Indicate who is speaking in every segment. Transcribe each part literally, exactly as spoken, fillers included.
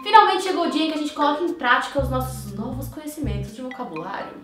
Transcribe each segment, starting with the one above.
Speaker 1: Finalmente chegou o dia em que a gente coloca em prática os nossos novos conhecimentos de vocabulário.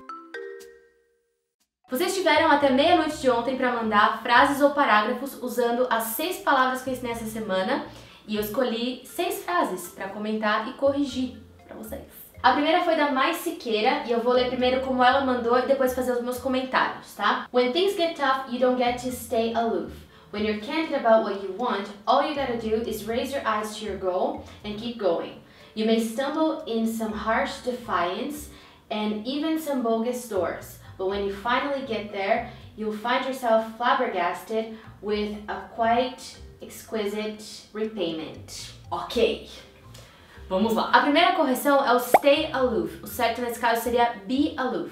Speaker 1: Vocês tiveram até meia-noite de ontem para mandar frases ou parágrafos usando as seis palavras que eu ensinei essa semana e eu escolhi seis frases para comentar e corrigir para vocês. A primeira foi da Mais Siqueira e eu vou ler primeiro como ela mandou e depois fazer os meus comentários, tá? When things get tough, you don't get to stay aloof. When you're candid about what you want, all you gotta do is raise your eyes to your goal and keep going. You may stumble in some harsh defiance and even some bogus doors, but when you finally get there, you'll find yourself flabbergasted with a quite exquisite repayment. Ok, vamos lá. A primeira correção é o stay aloof. O certo nesse caso seria be aloof.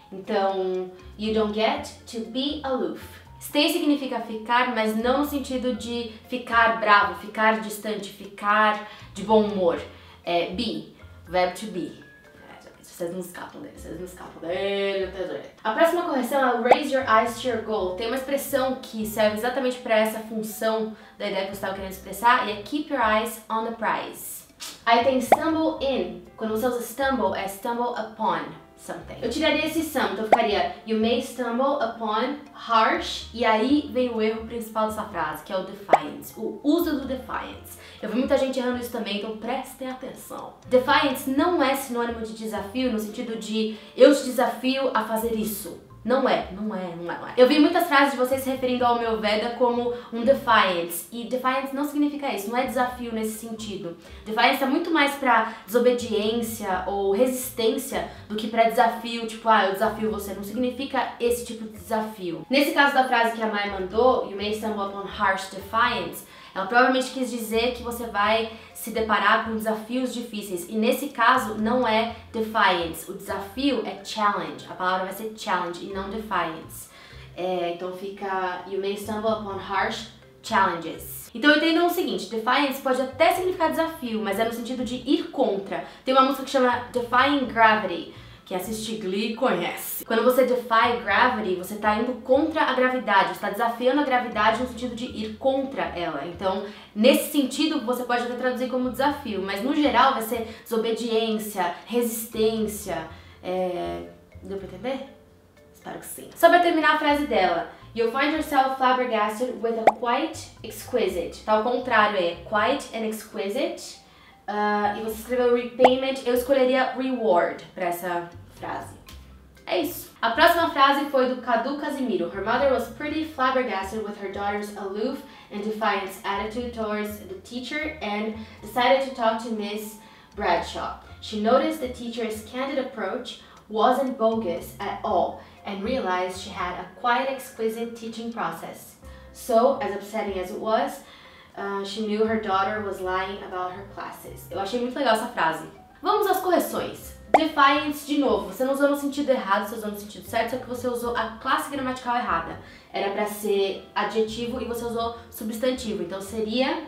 Speaker 1: Então, you don't get to be aloof. Stay significa ficar, mas não no sentido de ficar bravo, ficar distante, ficar de bom humor. É be, verbo to be. É, vocês não escapam dele, vocês não escapam dele. A próxima correção é o raise your eyes to your goal. Tem uma expressão que serve exatamente para essa função da ideia que eu estava querendo expressar e é keep your eyes on the prize. Aí tem stumble in. Quando você usa stumble, é stumble upon something. Eu tiraria esse some, então ficaria you may stumble upon harsh, e aí vem o erro principal dessa frase, que é o defiance, o uso do defiance. Eu vi muita gente errando isso também, então prestem atenção. Defiance não é sinônimo de desafio no sentido de eu te desafio a fazer isso. Não é, não é, não é, não é. Eu vi muitas frases de vocês se referindo ao meu Veda como um defiance, e defiance não significa isso, não é desafio nesse sentido. Defiance é muito mais pra desobediência ou resistência do que pra desafio, tipo, ah, eu desafio você, não significa esse tipo de desafio. Nesse caso da frase que a Mai mandou, you may stumble upon harsh defiance, ela provavelmente quis dizer que você vai se deparar com desafios difíceis. E nesse caso não é defiance, o desafio é challenge. A palavra vai ser challenge e não defiance. É, então fica you may stumble upon harsh challenges. Então entendam o seguinte, defiance pode até significar desafio, mas é no sentido de ir contra. Tem uma música que chama Defying Gravity. Quem assiste Glee conhece. Quando você defy gravity, você está indo contra a gravidade, você está desafiando a gravidade no sentido de ir contra ela. Então, nesse sentido, você pode até traduzir como desafio, mas no geral vai ser desobediência, resistência. É... Deu pra entender? Espero que sim. Só pra terminar a frase dela. You'll find yourself flabbergasted with a quite exquisite. Tá ao contrário, é quite and exquisite. Uh, e você escreveu repayment, eu escolheria reward para essa frase. É isso. A próxima frase foi do Cadu Casimiro. Her mother was pretty flabbergasted with her daughter's aloof and defiant attitude towards the teacher and decided to talk to Miss Bradshaw. She noticed the teacher's candid approach wasn't bogus at all and realized she had a quite exquisite teaching process. So, as upsetting as it was, Uh, she knew her daughter was lying about her classes. Eu achei muito legal essa frase. Vamos às correções. Defiance, de novo, você não usou no sentido errado, você usou no sentido certo, só que você usou a classe gramatical errada. Era pra ser adjetivo e você usou substantivo. Então seria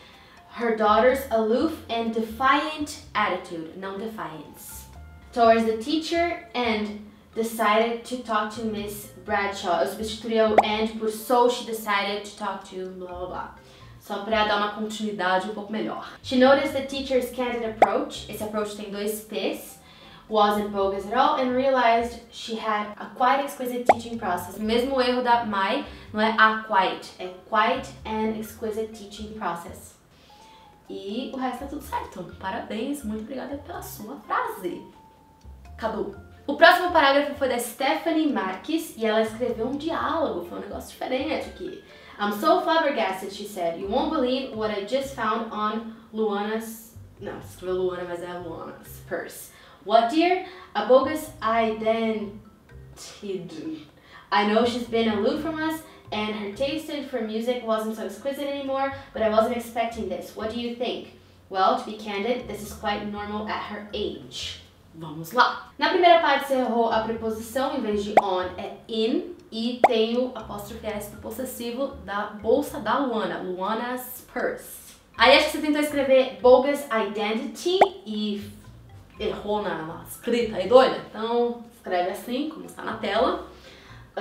Speaker 1: her daughter's aloof and defiant attitude, não defiance. Towards the teacher and decided to talk to Miss Bradshaw. Eu substituiria o and por so she decided to talk to blá blá blá. Só pra dar uma continuidade um pouco melhor. She noticed the teacher's candid approach, esse approach tem dois P's, wasn't bogus at all, and realized she had a quite exquisite teaching process. Mesmo erro da Mai, não é a quite, é quite an exquisite teaching process. E o resto é tudo certo. Parabéns, muito obrigada pela sua frase. Cadu. O próximo parágrafo foi da Stephanie Marques e ela escreveu um diálogo, foi um negócio diferente aqui. I'm so flabbergasted, she said. You won't believe what I just found on Luana's... Não, escreveu Luana, mas é Luana's purse. What, dear? A bogus identity. I know she's been aloof from us, and her taste for music wasn't so exquisite anymore, but I wasn't expecting this. What do you think? Well, to be candid, this is quite normal at her age. Vamos lá! Na primeira parte você errou a preposição, em vez de on é in, e tem o apóstrofe S do possessivo da bolsa da Luana, Luana's purse. Aí acho que você tentou escrever bogus identity e errou na, na escrita aí doida, então escreve assim, como está na tela.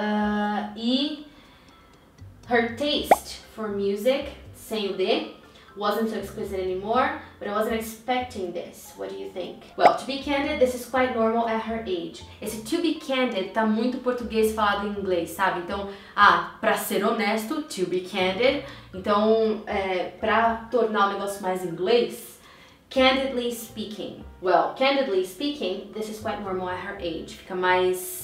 Speaker 1: Uh, e her taste for music, sem o D, wasn't so exquisite anymore, but I wasn't expecting this. What do you think? Well, to be candid, this is quite normal at her age. Esse to be candid tá muito português falado em inglês, sabe? Então, ah, pra ser honesto, to be candid. Então, é, pra tornar o negócio mais inglês, candidly speaking. Well, candidly speaking, this is quite normal at her age. Fica mais...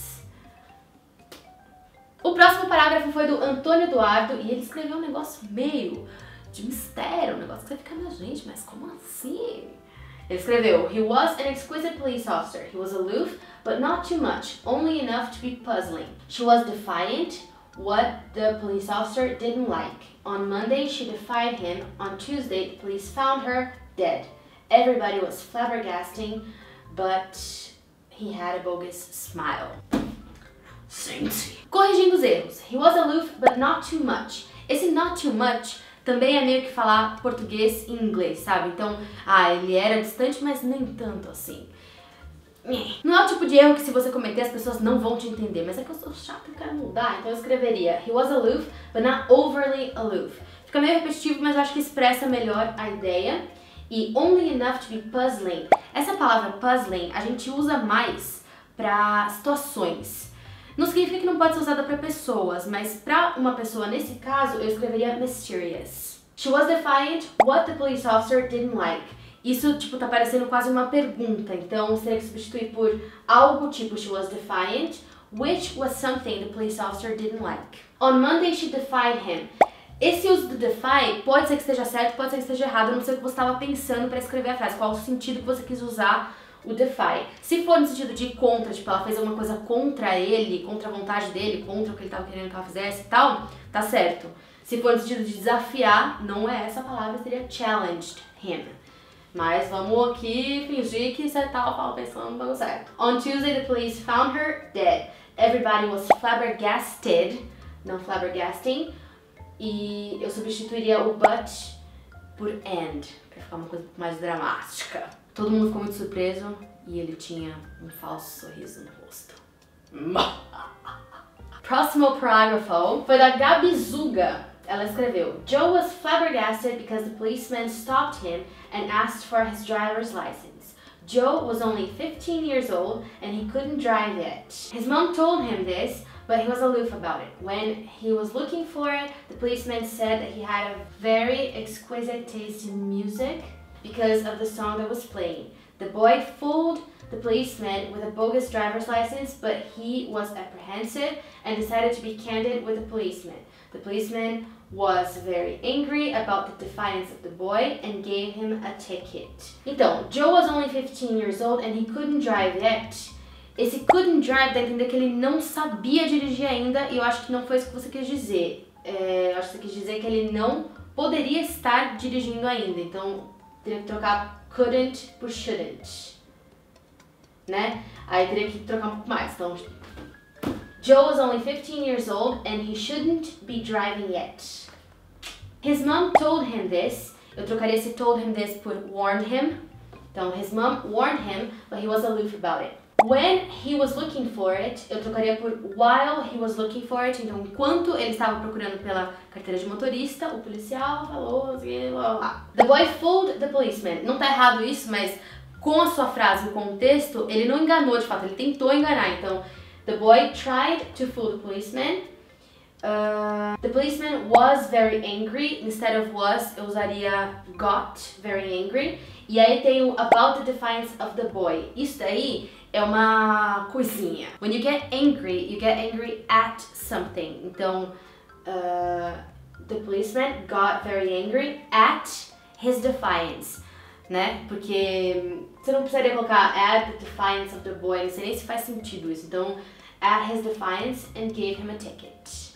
Speaker 1: O próximo parágrafo foi do Antônio Eduardo e ele escreveu um negócio meio de mistério, um negócio que você fica, minha gente, mas como assim? Ele escreveu, he was an exquisite police officer. He was aloof, but not too much, only enough to be puzzling. She was defiant, what the police officer didn't like. On Monday, she defied him. On Tuesday, the police found her dead. Everybody was flabbergasting, but he had a bogus smile. Gente. Corrigindo os erros. He was aloof, but not too much. Esse not too much também é meio que falar português em inglês, sabe? Então, ah, ele era distante, mas nem tanto assim. Não é o tipo de erro que se você cometer as pessoas não vão te entender, mas é que eu sou chata e quero mudar, então eu escreveria he was aloof, but not overly aloof. Fica meio repetitivo, mas eu acho que expressa melhor a ideia. E only enough to be puzzling. Essa palavra puzzling a gente usa mais para situações. Não significa que não pode ser usada para pessoas, mas para uma pessoa nesse caso eu escreveria mysterious. She was defiant, what the police officer didn't like. Isso tipo tá parecendo quase uma pergunta, então você teria que substituir por algo tipo she was defiant, which was something the police officer didn't like. On Monday she defied him. Esse uso do defy pode ser que esteja certo, pode ser que esteja errado, eu não sei o que você estava pensando para escrever a frase, qual o sentido que você quis usar o defy. Se for no sentido de contra, tipo, ela fez alguma coisa contra ele, contra a vontade dele, contra o que ele estava querendo que ela fizesse e tal, tá certo. Se for no sentido de desafiar, não é essa palavra, seria challenged him. Mas vamos aqui fingir que você tava pensando no bagulho certo. On Tuesday, the police found her dead. Everybody was flabbergasted, não flabbergasting. E eu substituiria o but por and, pra ficar uma coisa um pouco mais dramática. Todo mundo ficou muito surpreso e ele tinha um falso sorriso no rosto. Próximo parágrafo foi da Gabizuga. Ela escreveu, Joe was flabbergasted because the policeman stopped him and asked for his driver's license. Joe was only fifteen years old and he couldn't drive yet. His mom told him this, but he was aloof about it. When he was looking for it, the policeman said that he had a very exquisite taste in music because of the song that was playing. The boy fooled the policeman with a bogus driver's license, but he was apprehensive and decided to be candid with the policeman. The policeman was very angry about the defiance of the boy and gave him a ticket. Então, Joe was only fifteen years old and he couldn't drive yet. Esse couldn't drive dá a entender que ele não sabia dirigir ainda e eu acho que não foi isso que você quis dizer. É, eu acho que você quis dizer que ele não poderia estar dirigindo ainda. Então, teria que trocar couldn't por shouldn't. Né? Aí teria que trocar um pouco mais. Então, Joe was only fifteen years old and he shouldn't be driving yet. His mom told him this. Eu trocaria esse told him this por warned him. Então, his mom warned him, but he was aloof about it. When he was looking for it, eu trocaria por while he was looking for it. Então, enquanto ele estava procurando pela carteira de motorista, o policial falou assim, blá, blá, blá. The boy fooled the policeman. Não tá errado isso, mas com a sua frase, o contexto, ele não enganou de fato, ele tentou enganar. Então, the boy tried to fool the policeman. Uh, the policeman was very angry. Instead of was, eu usaria got very angry. E aí tem o about the defiance of the boy. Isso daí é uma coisinha. When you get angry, you get angry at something. Então, uh, the policeman got very angry at his defiance, né? Porque você não precisaria colocar at the defiance of the boy, não sei nem se faz sentido isso. Então, at his defiance and gave him a ticket.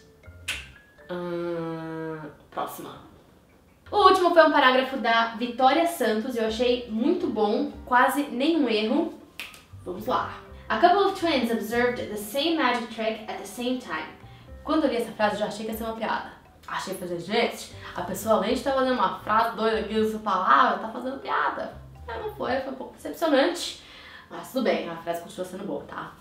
Speaker 1: Hum, próxima. O último foi um parágrafo da Vitória Santos e eu achei muito bom, quase nenhum erro. Vamos lá. A couple of twins observed the same magic trick at the same time. Quando eu li essa frase, eu já achei que ia ser uma piada. Achei que ia fazer, gente, a pessoa além de estar fazendo uma frase doida aqui, essa palavra, tá fazendo piada. Mas não foi, foi um pouco decepcionante. Mas tudo bem, a frase continua sendo boa, tá? Desculpa.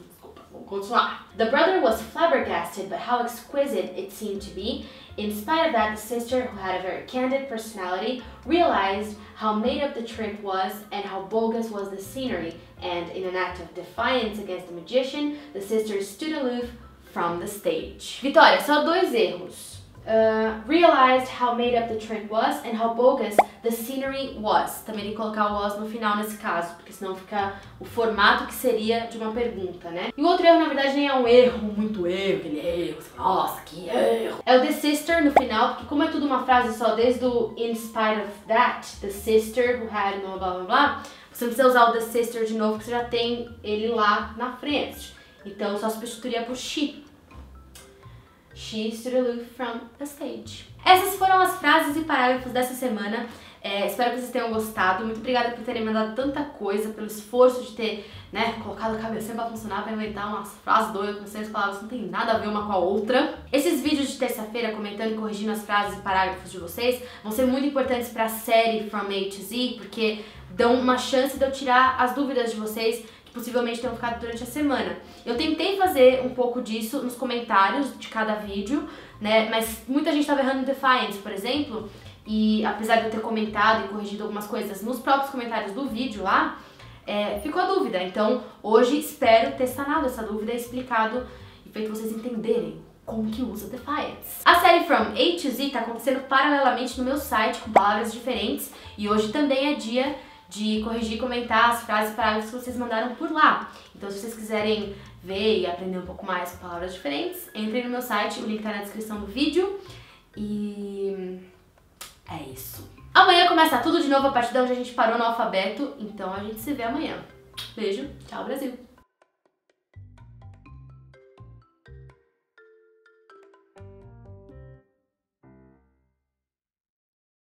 Speaker 1: vamos continuar. The brother was flabbergasted by how exquisite it seemed to be. In spite of that, the sister, who had a very candid personality, realized how made up the trip was and how bogus was the scenery. And in an act of defiance against the magician, the sister stood aloof from the stage. Vitória, só dois erros. Uh, realized how made up the trip was and how bogus the scenery was. Também tem que colocar o was no final nesse caso, porque senão fica o formato que seria de uma pergunta, né? E o outro erro, na verdade, nem é um erro, muito erro, aquele erro, nossa, que erro. É o the sister no final, porque como é tudo uma frase só, desde o in spite of that, the sister who had blá blá blá blá, você não precisa usar o the sister de novo, porque você já tem ele lá na frente. Então só substituiria por she. She stood aloof from the stage. Essas foram as frases e parágrafos dessa semana. É, espero que vocês tenham gostado. Muito obrigada por terem mandado tanta coisa, pelo esforço de ter, né, colocado a cabeça pra funcionar, pra inventar umas frases doidas com seis palavras que não tem nada a ver uma com a outra. Esses vídeos de terça-feira comentando e corrigindo as frases e parágrafos de vocês vão ser muito importantes pra série From A to Z, porque dão uma chance de eu tirar as dúvidas de vocês possivelmente tenham ficado durante a semana. Eu tentei fazer um pouco disso nos comentários de cada vídeo, né, mas muita gente estava errando Defiance, por exemplo, e apesar de eu ter comentado e corrigido algumas coisas nos próprios comentários do vídeo lá, é, ficou a dúvida. Então, hoje espero ter sanado essa dúvida e explicado e feito vocês entenderem como que usa Defiance. A série From A to Z está acontecendo paralelamente no meu site com palavras diferentes e hoje também é dia de corrigir e comentar as frases e parágrafos que vocês mandaram por lá. Então, se vocês quiserem ver e aprender um pouco mais com palavras diferentes, entrem no meu site, o link tá na descrição do vídeo. E é isso. Amanhã começa tudo de novo a partir de onde a gente parou no alfabeto, então a gente se vê amanhã. Beijo, tchau Brasil!